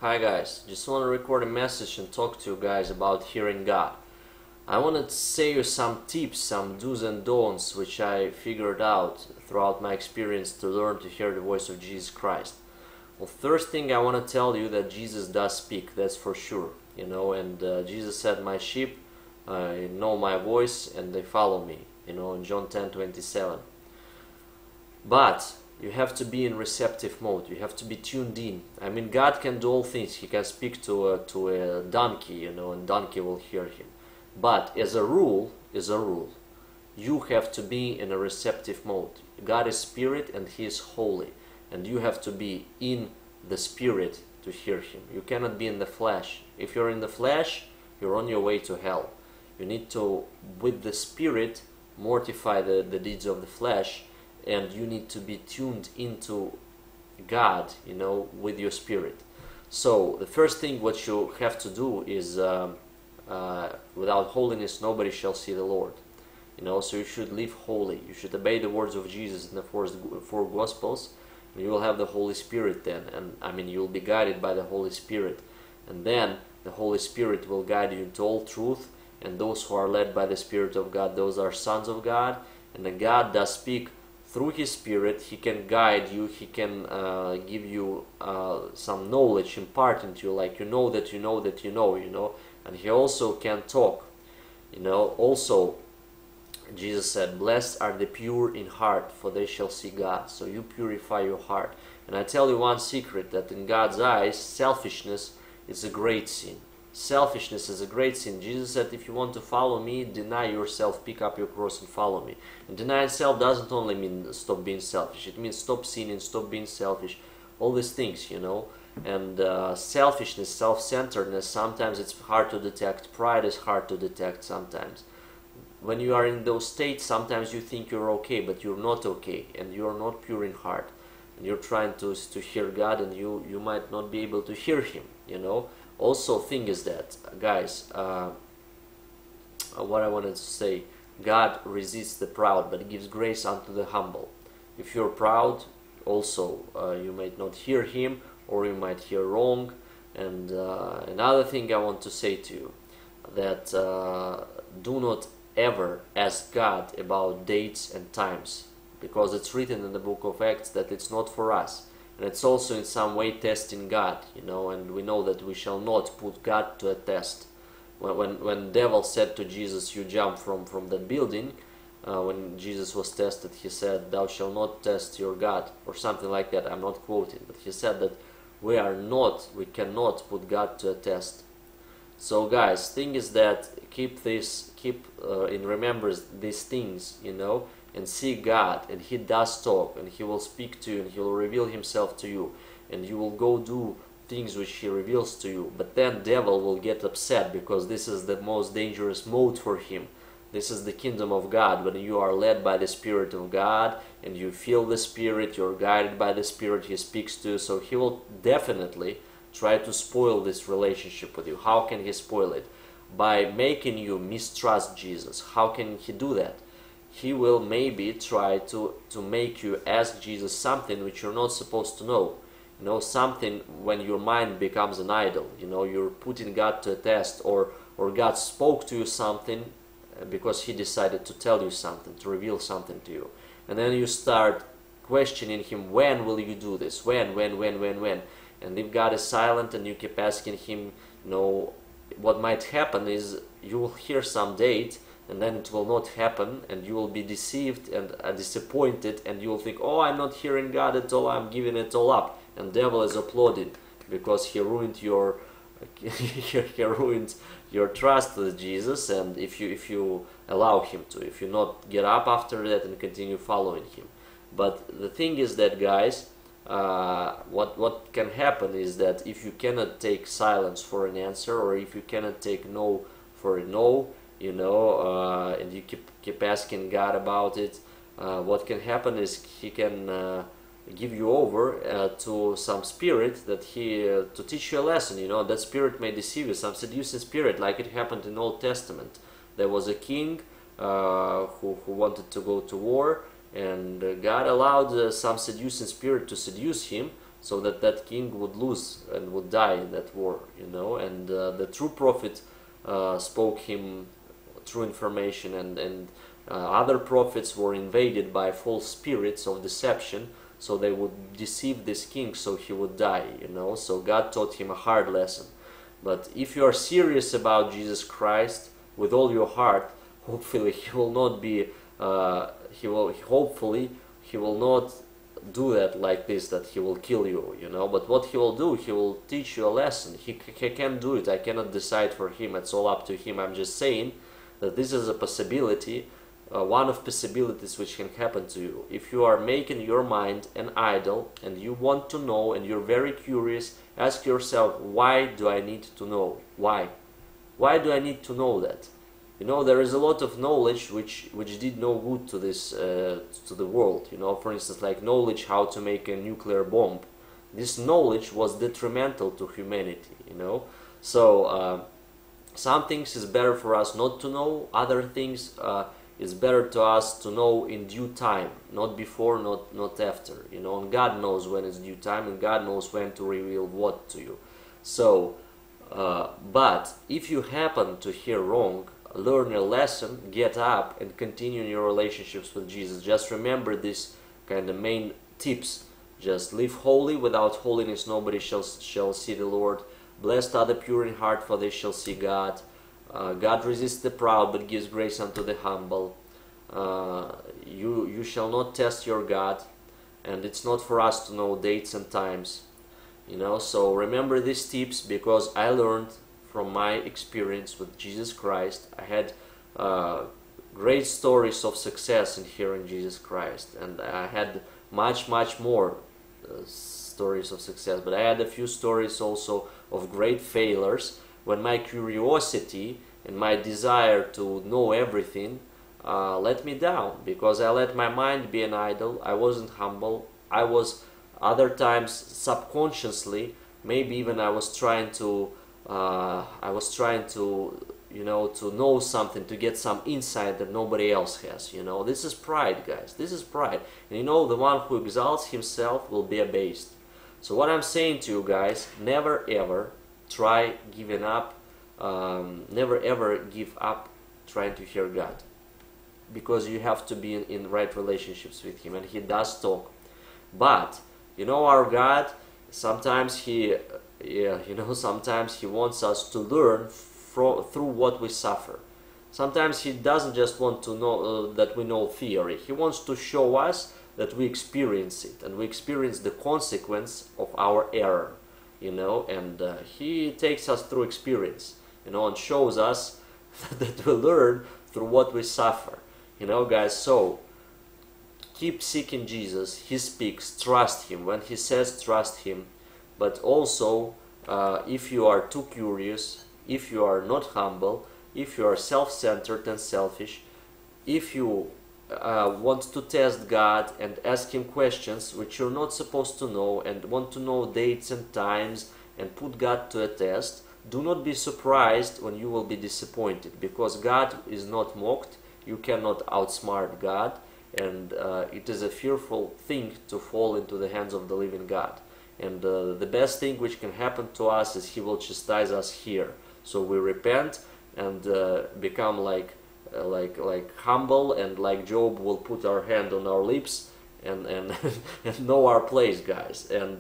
Hi guys, just want to record a message and talk to you guys about hearing God. I want to say you some tips, some do's and don'ts which I figured out throughout my experience to learn to hear the voice of Jesus Christ. Well, first thing I want to tell you that Jesus does speak, that's for sure. And Jesus said, "My sheep know my voice and they follow me," in John 10:27. But you have to be in receptive mode. You have to be tuned in. I mean, God can do all things. He can speak to a donkey, and donkey will hear him. But as a rule, you have to be in a receptive mode. God is spirit and He is holy, and you have to be in the spirit to hear Him. You cannot be in the flesh. If you're in the flesh, you're on your way to hell. You need to, with the spirit, mortify the deeds of the flesh, and you need to be tuned into God, with your spirit. So the first thing what you have to do is, without holiness nobody shall see the Lord. So you should live holy. You should obey the words of Jesus in the four Gospels, and you will have the Holy Spirit then. And you will be guided by the Holy Spirit. And then the Holy Spirit will guide you into all truth. And those who are led by the Spirit of God, those are sons of God. And then God does speak through His Spirit. He can guide you. He can give you some knowledge, impart into you, like you know that you know that you know. And He also can talk. Also, Jesus said, "Blessed are the pure in heart, for they shall see God." So you purify your heart. And I tell you one secret, that in God's eyes, selfishness is a great sin. Selfishness is a great sin. Jesus said, if you want to follow me, deny yourself, pick up your cross and follow me. And denying self doesn't only mean stop being selfish. It means stop sinning, stop being selfish, all these things, And selfishness, self-centeredness, sometimes it's hard to detect. Pride is hard to detect sometimes. When you are in those states, sometimes you think you're okay, but you're not okay, and you're not pure in heart. And you're trying to hear God, and you might not be able to hear Him, Also, thing is that, guys, what I wanted to say, God resists the proud, but gives grace unto the humble. If you're proud, also, you might not hear Him, or you might hear wrong. And another thing I want to say to you, that do not ever ask God about dates and times, because it's written in the book of Acts that it's not for us. And it's also in some way testing God, and we know that we shall not put God to a test. When devil said to Jesus, "You jump from that building," when Jesus was tested, he said, "Thou shalt not test your God," or something like that. I'm not quoting, but he said that we cannot put God to a test. So guys, thing is that keep in remembrance these things, and see God, and He does talk, and He will speak to you, and He will reveal Himself to you, and you will go do things which He reveals to you. But then devil will get upset, because this is the most dangerous mode for him. This is the kingdom of God, when you are led by the Spirit of God, and you feel the Spirit, you're guided by the Spirit, He speaks to you, so he will definitely try to spoil this relationship with you. How can he spoil it? By making you mistrust Jesus. How can he do that? He will maybe try to make you ask Jesus something which you're not supposed to know. Something when your mind becomes an idol. You're putting God to a test, or God spoke to you something because He decided to tell you something, to reveal something to you. And then you start questioning Him, when will you do this? When? And if God is silent and you keep asking Him, what might happen is you will hear some date, and then it will not happen, and you will be deceived and disappointed, and you will think, "Oh, I'm not hearing God at all, I'm giving it all up." And devil is applauding, because he ruined your trust with Jesus. And if you allow him to, if you not get up after that and continue following him. But the thing is that, guys, what can happen is that if you cannot take silence for an answer, or if you cannot take no for a no, and you keep asking God about it, what can happen is He can give you over to some spirit that to teach you a lesson. That spirit may deceive you, some seducing spirit, like it happened in Old Testament. There was a king who wanted to go to war, and God allowed some seducing spirit to seduce him, so that that king would lose and would die in that war, you know. And the true prophet spoke him true information, and other prophets were invaded by false spirits of deception, so they would deceive this king so he would die, you know. So God taught him a hard lesson. But if you are serious about Jesus Christ with all your heart, hopefully he will not be he will not do that like this, that he will kill you, you know. But what he will do, he will teach you a lesson. He can do it. I cannot decide for him. It's all up to him. I'm just saying that this is a possibility, one of possibilities which can happen to you. If you are making your mind an idol and you want to know and you're very curious, ask yourself, why do I need to know? Why? Why do I need to know that? You know, there is a lot of knowledge which did no good to this to the world. You know, for instance, like knowledge how to make a nuclear bomb. This knowledge was detrimental to humanity. You know, so some things is better for us not to know. Other things is better to us to know in due time, not before, not after. You know, and God knows when it's due time, and God knows when to reveal what to you. So, but if you happen to hear wrong, learn a lesson, get up and continue in your relationships with Jesus. Just remember this kind of main tips. Just live holy. Without holiness nobody shall see the Lord. Blessed are the pure in heart, for they shall see God. God resists the proud, but gives grace unto the humble. You shall not test your God, and it's not for us to know dates and times. You know, so remember these tips, because I learned from my experience with Jesus Christ. I had great stories of success in hearing Jesus Christ, and I had much more stories of success, but I had a few stories also of great failures when my curiosity and my desire to know everything let me down, because I let my mind be an idol. I wasn't humble. I was other times subconsciously, maybe even I was trying to you know, to know something, to get some insight that nobody else has. You know, this is pride, guys. This is pride. And you know, the one who exalts himself will be abased. So what I'm saying to you guys, never ever try giving up, never ever give up trying to hear God, because you have to be in right relationships with him, and he does talk. But you know, our God, sometimes he sometimes he wants us to learn through what we suffer. Sometimes he doesn't just want to know that we know theory. He wants to show us that we experience it, and we experience the consequence of our error, you know. And he takes us through experience, you know, and shows us that we learn through what we suffer, you know, guys. So keep seeking Jesus. He speaks. Trust him. When he says trust him. But also, if you are too curious, if you are not humble, if you are self-centered and selfish, if you want to test God and ask him questions which you're not supposed to know, and want to know dates and times and put God to a test, do not be surprised when you will be disappointed, because God is not mocked. You cannot outsmart God, and it is a fearful thing to fall into the hands of the living God. And the best thing which can happen to us is he will chastise us here. So we repent and become like humble, and like Job, will put our hand on our lips and and know our place, guys. And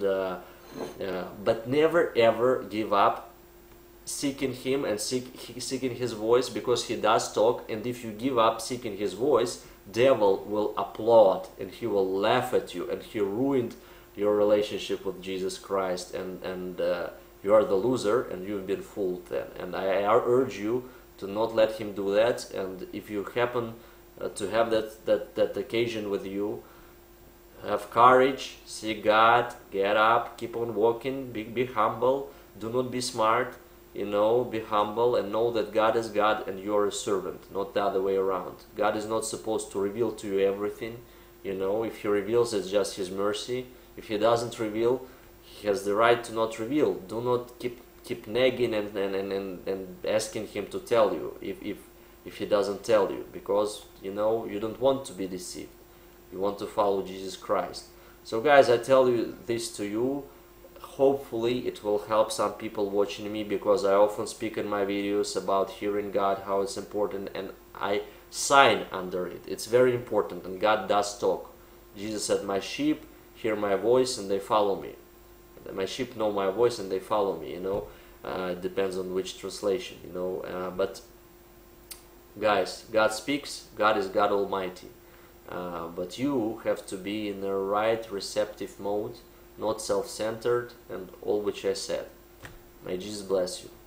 but never ever give up seeking him and seeking his voice, because he does talk. And if you give up seeking his voice, devil will applaud and he will laugh at you, and he ruined your relationship with Jesus Christ, and you are the loser, and you've been fooled then. And I urge you to not let him do that. And if you happen to have that occasion with you, have courage, seek God, get up, keep on walking, be humble, do not be smart, you know, be humble, and know that God is God and you are a servant, not the other way around. God is not supposed to reveal to you everything, you know. If he reveals, it's just his mercy. If he doesn't reveal, he has the right to not reveal. Do not keep nagging and asking him to tell you if he doesn't tell you, because you know you don't want to be deceived. You want to follow Jesus Christ. So guys, I tell you this to you, hopefully it will help some people watching me, because I often speak in my videos about hearing God, how it's important, and I sign under it. It's very important, and God does talk. Jesus said, my sheep hear my voice and they follow me. My sheep know my voice and they follow me, it depends on which translation, but guys, God speaks. God is God Almighty, but you have to be in the right receptive mode, not self-centered, and all which I said. May Jesus bless you.